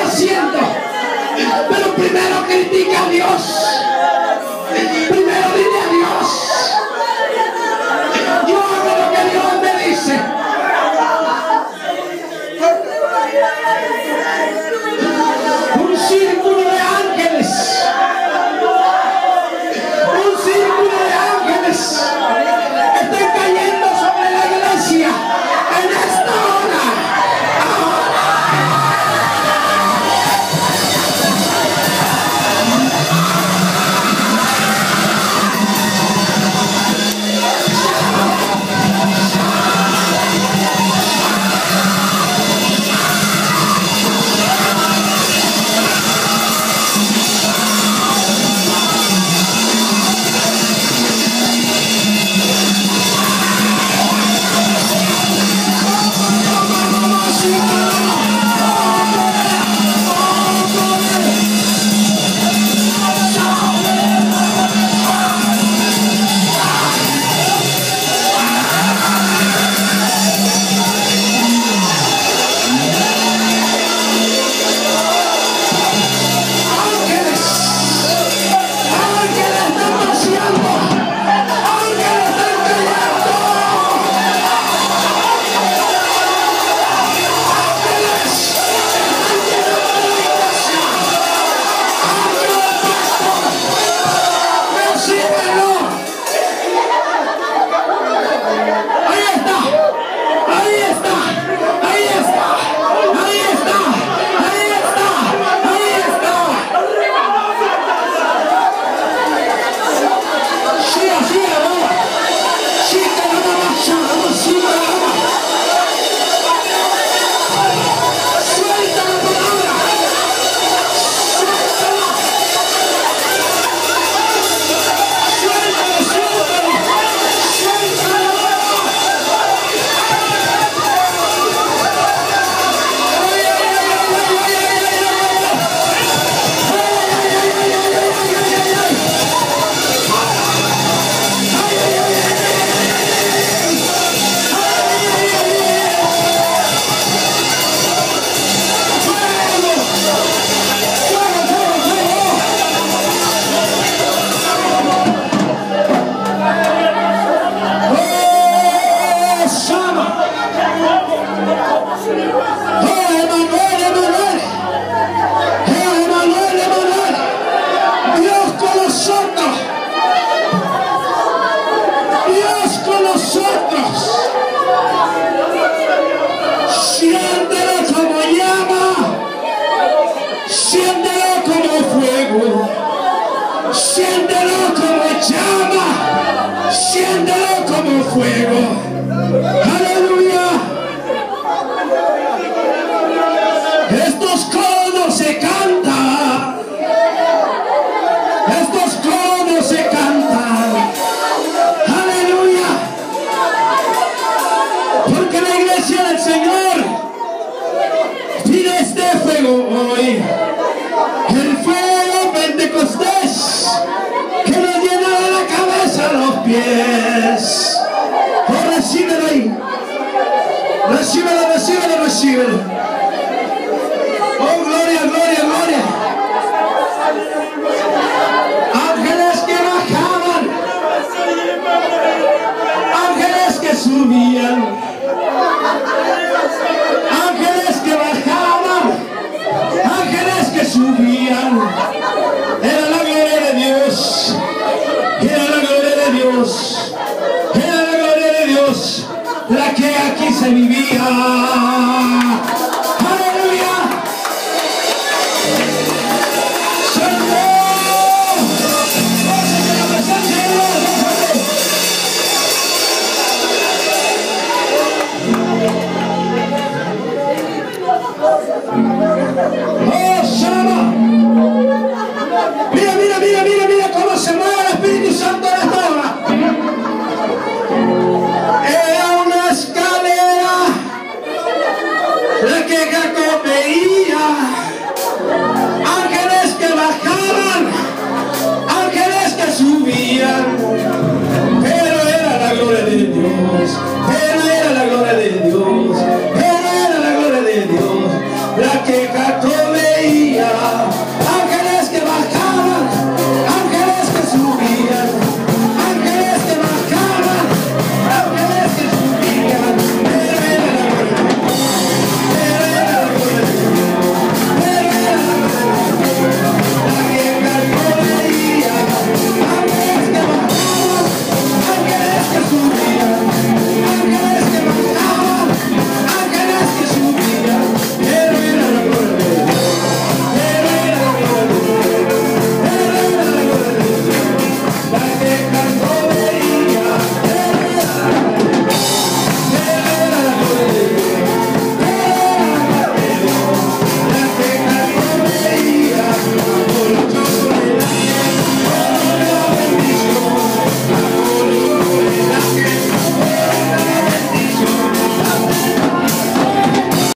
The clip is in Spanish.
haciendo. Pero primero critica a Dios. Primero dile a Dios: yo hago lo que Dios me dice. Un círculo de ángeles. Un círculo de ángeles están cayendo sobre la iglesia en esta hora. Siéntelo como llama, siéntelo como fuego. Aleluya. Estos coros se cantan. Estos coros se cantan. Aleluya. Porque la iglesia del Señor pide este fuego hoy. El fuego Pentecostés que nos llena de la cabeza a los pies. Oh, recíbelo ahí. Recíbelo, recíbelo, recíbelo. Oh, gloria, gloria, gloria. Ángeles que bajaban. Ángeles que subían. Ángeles que bajaban. Ángeles que subían. Era la gloria de Dios. Era la gloria de Dios. Era la gloria de Dios la que aquí se vivía. Aleluya.